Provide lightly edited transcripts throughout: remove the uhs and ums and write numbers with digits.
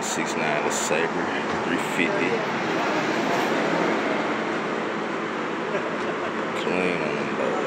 6.9 the Sabre, 350. Clean on them boys.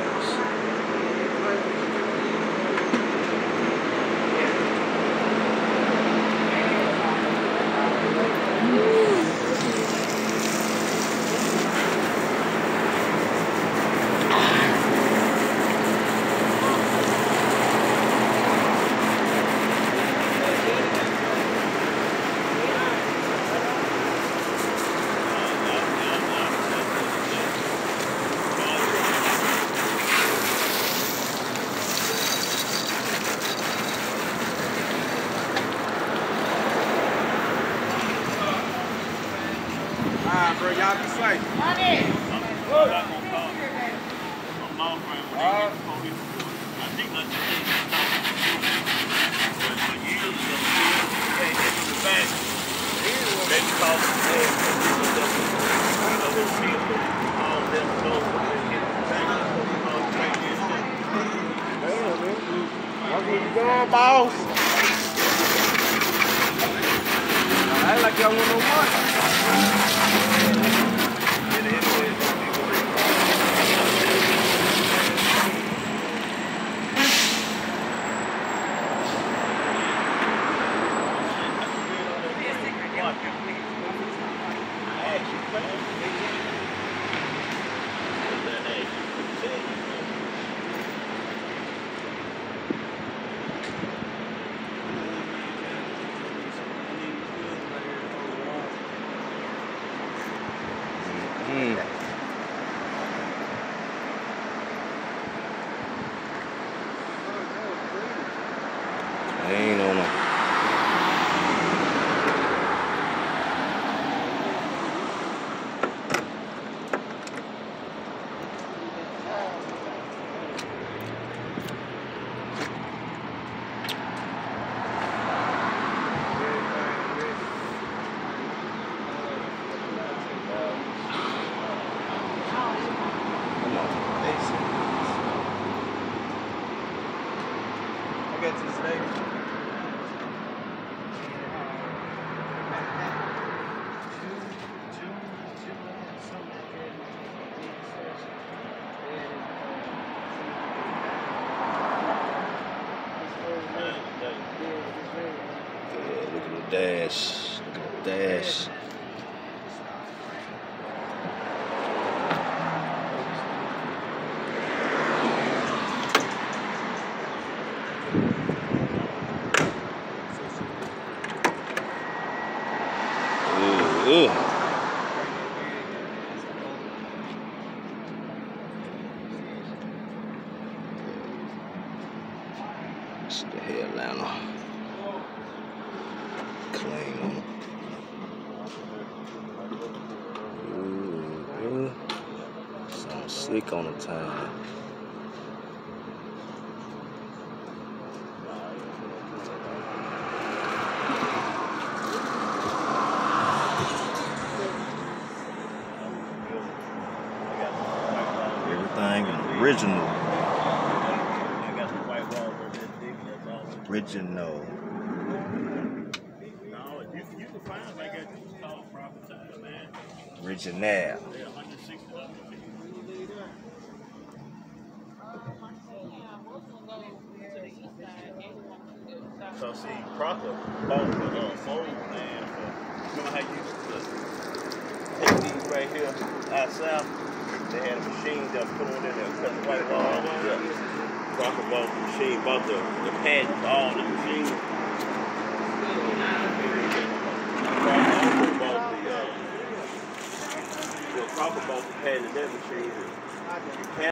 Alright, bro, y'all be safe. Where you going, boss? I like y'all want no money. Ain't on them. I got to this lady. Look at the dash. Look at the dash. Ooh. It's the headliner. Clean on it. Ooh. Sound sick on the time. Everything original. Original. You can find like at this called proper time, man. Original. Yeah, $160. So see, Crocker bought the fold man. Remember how you used to take these right here out south? They had a machine that put on in there, cut the white wall. Yeah. Crocker bought the machine, bought the pads for all the machines. Crocker bought the pad in that machine.